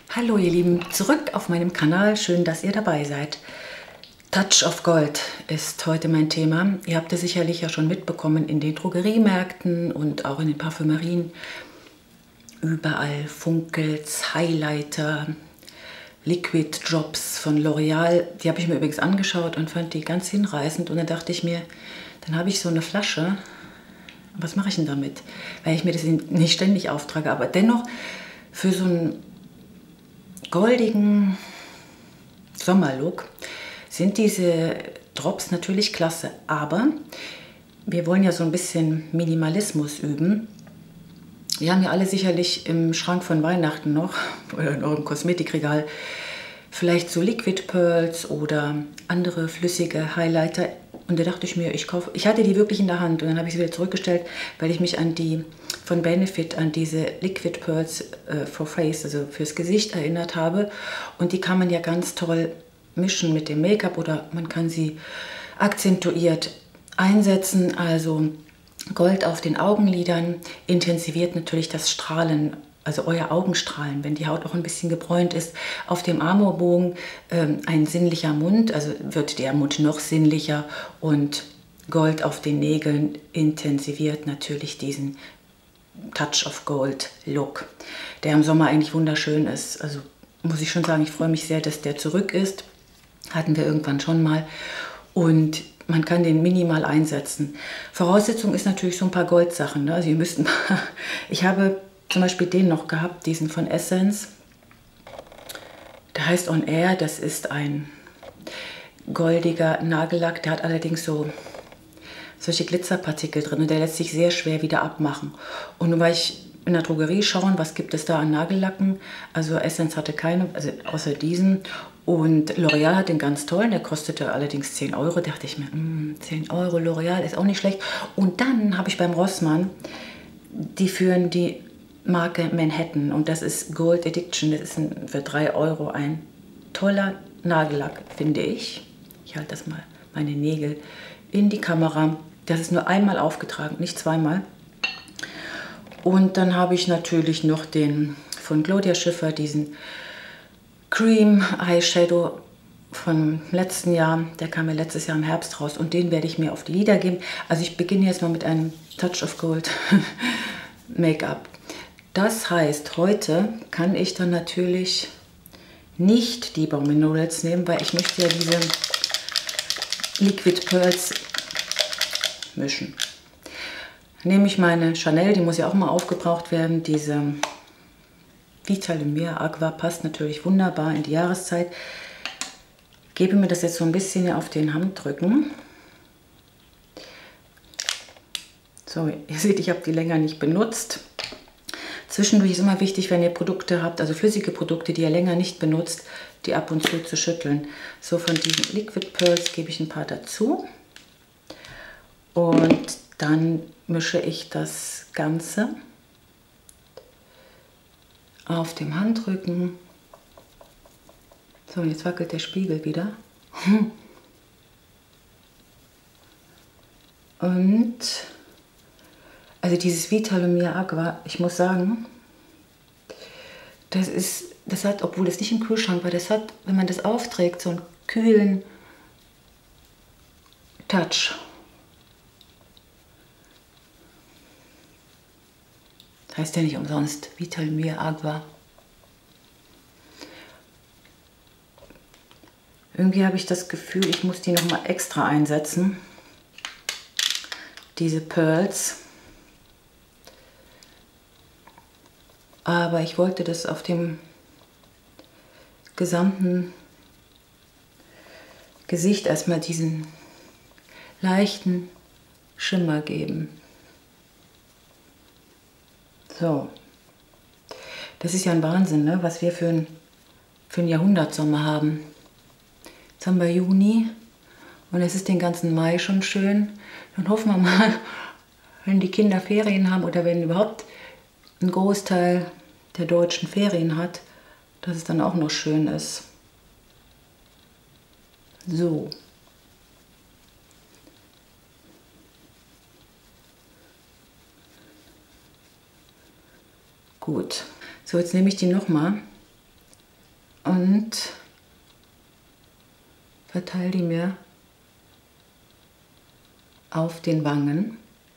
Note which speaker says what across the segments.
Speaker 1: Hallo ihr Lieben, zurück auf meinem Kanal, schön, dass ihr dabei seid. Touch of Gold ist heute mein Thema. Ihr habt es sicherlich ja schon mitbekommen in den Drogeriemärkten und auch in den Parfümerien. Überall funkelt's, Highlighter, Liquid Drops von L'Oreal. Die habe ich mir übrigens angeschaut und fand die ganz hinreißend. Und dann dachte ich mir, dann habe ich so eine Flasche. Was mache ich denn damit? Weil ich mir das nicht ständig auftrage, aber dennoch für so einen goldigen Sommerlook sind diese Drops natürlich klasse, aber wir wollen ja so ein bisschen Minimalismus üben. Wir haben ja alle sicherlich im Schrank von Weihnachten noch oder in eurem Kosmetikregal vielleicht so Liquid Pearls oder andere flüssige Highlighter. Und da dachte ich mir, ich hatte die wirklich in der Hand und dann habe ich sie wieder zurückgestellt, weil ich mich an die von Benefit, an diese Liquid Pearls for Face, also fürs Gesicht erinnert habe. Und die kann man ja ganz toll mischen mit dem Make-up oder man kann sie akzentuiert einsetzen. Also Gold auf den Augenlidern intensiviert natürlich das Strahlen, also euer Augenstrahlen, wenn die Haut auch ein bisschen gebräunt ist. Auf dem Amorbogen ein sinnlicher Mund, also wird der Mund noch sinnlicher, und Gold auf den Nägeln intensiviert natürlich diesen Touch of Gold Look, der im Sommer eigentlich wunderschön ist. Also muss ich schon sagen, ich freue mich sehr, dass der zurück ist. Hatten wir irgendwann schon mal. Und man kann den minimal einsetzen. Voraussetzung ist natürlich so ein paar Goldsachen. Ne? Also ihr müsst, ich habe zum Beispiel den noch gehabt, diesen von Essence. Der heißt On Air, das ist ein goldiger Nagellack. Der hat allerdings solche Glitzerpartikel drin und der lässt sich sehr schwer wieder abmachen. Und nun war ich in der Drogerie schauen, was gibt es da an Nagellacken. Also Essence hatte keine, also außer diesen. Und L'Oreal hat den ganz tollen, der kostete allerdings 10 Euro. Da dachte ich mir, 10 Euro L'Oreal ist auch nicht schlecht. Und dann habe ich beim Rossmann, die führen die Marke Manhattan und das ist Gold Addiction. Das ist für 3 Euro ein toller Nagellack, finde ich. Ich halte das mal, meine Nägel in die Kamera. Das ist nur einmal aufgetragen, nicht zweimal. Und dann habe ich natürlich noch den von Claudia Schiffer, diesen Cream Eyeshadow vom letzten Jahr. Der kam ja letztes Jahr im Herbst raus und den werde ich mir auf die Lider geben. Also ich beginne jetzt mal mit einem Touch of Gold Make-up. Das heißt, heute kann ich dann natürlich nicht die Balm Minerals nehmen, weil ich möchte ja diese Liquid Pearls mischen. Nehme ich meine Chanel, die muss ja auch mal aufgebraucht werden, diese Vita Lumière Aqua, passt natürlich wunderbar in die Jahreszeit. Gebe mir das jetzt so ein bisschen auf den Handrücken. So, ihr seht, ich habe die länger nicht benutzt. Zwischendurch ist immer wichtig, wenn ihr Produkte habt, also flüssige Produkte, die ihr länger nicht benutzt, die ab und zu schütteln. So, von diesen Liquid Pearls gebe ich ein paar dazu. Und dann mische ich das Ganze auf dem Handrücken. So, jetzt wackelt der Spiegel wieder. Und also dieses Vita Lumière Aqua, ich muss sagen, das hat, obwohl es nicht im Kühlschrank war, das hat, wenn man das aufträgt, so einen kühlen Touch. Das heißt ja nicht umsonst Vita Lumière Aqua. Irgendwie habe ich das Gefühl, ich muss die nochmal extra einsetzen. Diese Pearls. Aber ich wollte das auf dem gesamten Gesicht erstmal diesen leichten Schimmer geben. So. Das ist ja ein Wahnsinn, ne? Was wir für einen Jahrhundertsommer haben. Jetzt haben wir Juni und es ist den ganzen Mai schon schön. Dann hoffen wir mal, wenn die Kinder Ferien haben oder wenn überhaupt ein Großteil der Deutschen Ferien hat, dass es dann auch noch schön ist. So. Gut. So, jetzt nehme ich die nochmal und verteile die mir auf den Wangen.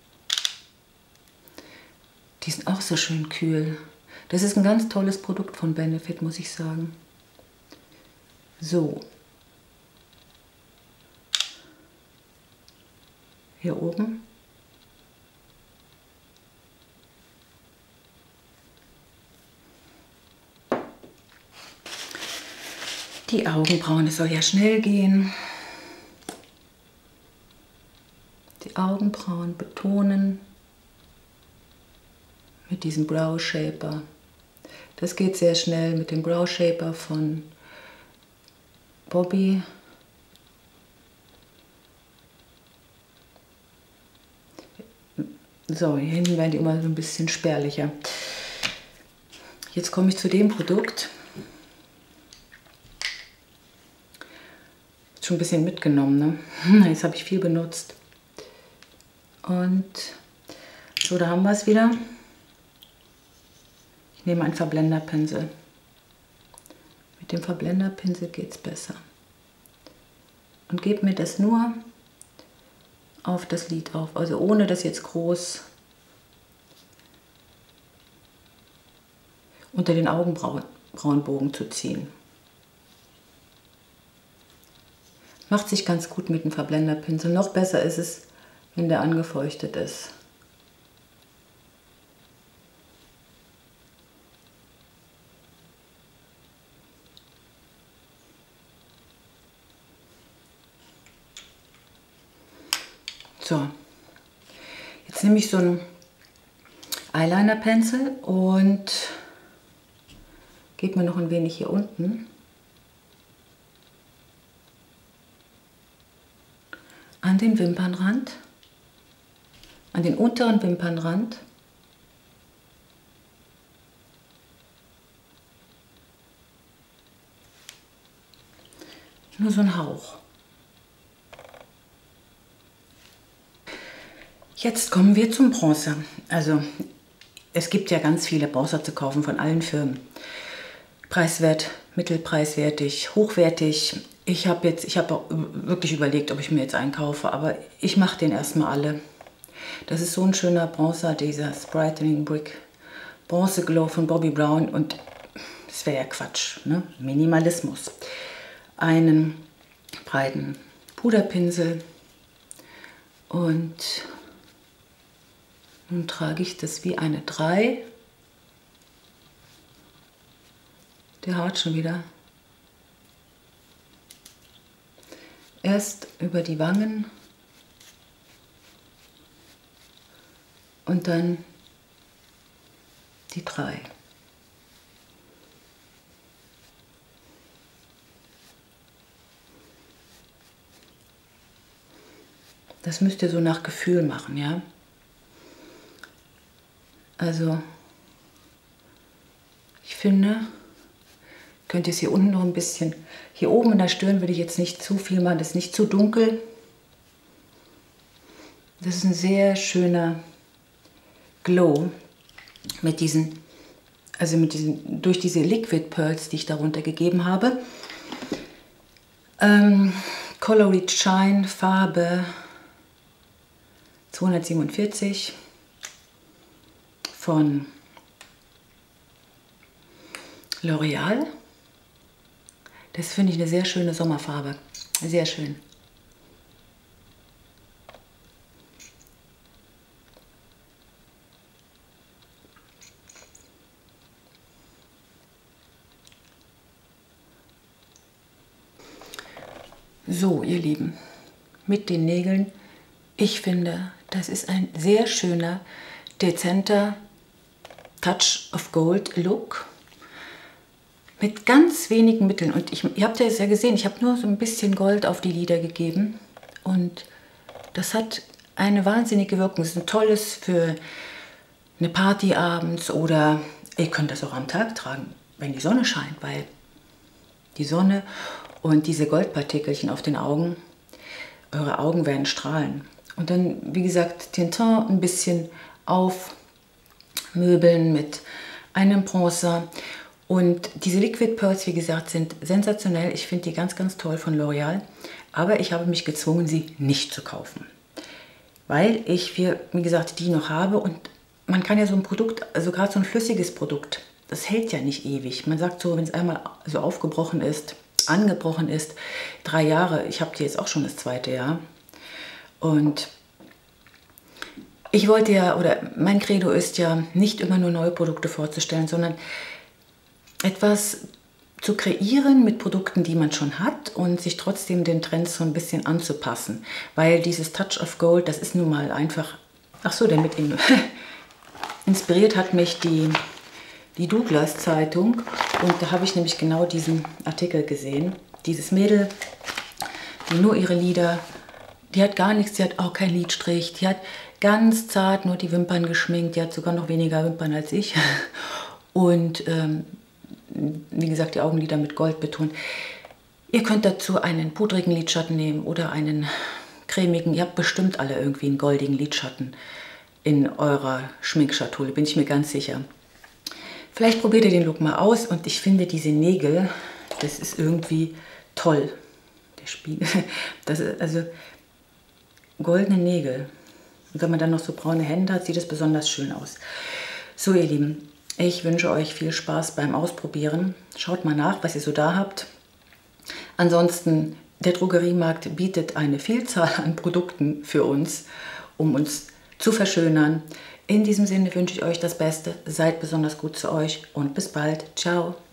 Speaker 1: Die sind auch so schön kühl. Das ist ein ganz tolles Produkt von Benefit, muss ich sagen. So. Hier oben. Die Augenbrauen, es soll ja schnell gehen. Die Augenbrauen betonen mit diesem Brow Shaper. Das geht sehr schnell mit dem Brow Shaper von Bobbi. So, hier hinten werden die immer so ein bisschen spärlicher. Jetzt komme ich zu dem Produkt. Schon ein bisschen mitgenommen, ne? Jetzt habe ich viel benutzt. Und so, da haben wir es wieder. Ich nehme einen Verblenderpinsel. Mit dem Verblenderpinsel geht es besser. Und gebe mir das nur auf das Lid auf, also ohne das jetzt groß unter den Augenbrauenbogen zu ziehen. Macht sich ganz gut mit dem Verblenderpinsel. Noch besser ist es, wenn der angefeuchtet ist. So, jetzt nehme ich so einen Eyeliner-Pencil und gebe mir noch ein wenig hier unten an den Wimpernrand, an den unteren Wimpernrand. Nur so ein Hauch. Jetzt kommen wir zum Bronzer. Also es gibt ja ganz viele Bronzer zu kaufen von allen Firmen. Preiswert, mittelpreiswertig, hochwertig. Ich habe wirklich überlegt, ob ich mir jetzt einen kaufe, aber ich mache den erstmal alle. Das ist so ein schöner Bronzer, dieser Brightening Brick Bronze Glow von Bobbi Brown, und das wäre ja Quatsch, ne? Minimalismus. Einen breiten Puderpinsel und nun trage ich das wie eine 3. Der haut schon wieder. Erst über die Wangen und dann die 3. Das müsst ihr so nach Gefühl machen, ja? Also, ich finde, könnt ihr es hier unten noch ein bisschen, hier oben in der Stirn würde ich jetzt nicht zu viel machen, das ist nicht zu dunkel. Das ist ein sehr schöner Glow mit diesen, durch diese Liquid Pearls, die ich darunter gegeben habe. Colored Shine, Farbe 247 von L'Oreal. Das finde ich eine sehr schöne Sommerfarbe. Sehr schön. So, ihr Lieben, mit den Nägeln, ich finde, das ist ein sehr schöner, dezenter Touch of Gold Look mit ganz wenigen Mitteln. Und ihr habt ja jetzt ja gesehen, ich habe nur so ein bisschen Gold auf die Lider gegeben und das hat eine wahnsinnige Wirkung. Es ist ein tolles für eine Party abends, oder ihr könnt das auch am Tag tragen, wenn die Sonne scheint, weil die Sonne und diese Goldpartikelchen auf den Augen, eure Augen werden strahlen. Und dann, wie gesagt, den Teint ein bisschen aufmöbeln mit einem Bronzer. Und diese Liquid Pearls, wie gesagt, sind sensationell. Ich finde die ganz, ganz toll von L'Oreal. Aber ich habe mich gezwungen, sie nicht zu kaufen. Weil ich, wie gesagt, die noch habe. Und man kann ja so ein Produkt, also gerade so ein flüssiges Produkt, das hält ja nicht ewig. Man sagt so, wenn es einmal so aufgebrochen ist, angebrochen ist, 3 Jahre. Ich habe die jetzt auch schon das 2. Jahr. Und ich wollte ja, oder mein Credo ist ja, nicht immer nur neue Produkte vorzustellen, sondern etwas zu kreieren mit Produkten, die man schon hat und sich trotzdem den Trends so ein bisschen anzupassen. Weil dieses Touch of Gold, das ist nun mal einfach... Ach so, denn mit ihm inspiriert hat mich die Douglas-Zeitung. Und da habe ich nämlich genau diesen Artikel gesehen. Dieses Mädel, die nur ihre Lider... Die hat gar nichts, die hat auch keinen Lidstrich. Die hat ganz zart nur die Wimpern geschminkt. Die hat sogar noch weniger Wimpern als ich. Und... wie gesagt, die Augenlider mit Gold betont. Ihr könnt dazu einen pudrigen Lidschatten nehmen oder einen cremigen. Ihr habt bestimmt alle irgendwie einen goldigen Lidschatten in eurer Schminkschatulle, bin ich mir ganz sicher. Vielleicht probiert ihr den Look mal aus und ich finde diese Nägel, das ist irgendwie toll. Der Spiegel, das ist also goldene Nägel. Und wenn man dann noch so braune Hände hat, sieht es besonders schön aus. So, ihr Lieben. Ich wünsche euch viel Spaß beim Ausprobieren. Schaut mal nach, was ihr so da habt. Ansonsten, der Drogeriemarkt bietet eine Vielzahl an Produkten für uns, um uns zu verschönern. In diesem Sinne wünsche ich euch das Beste. Seid besonders gut zu euch und bis bald. Ciao.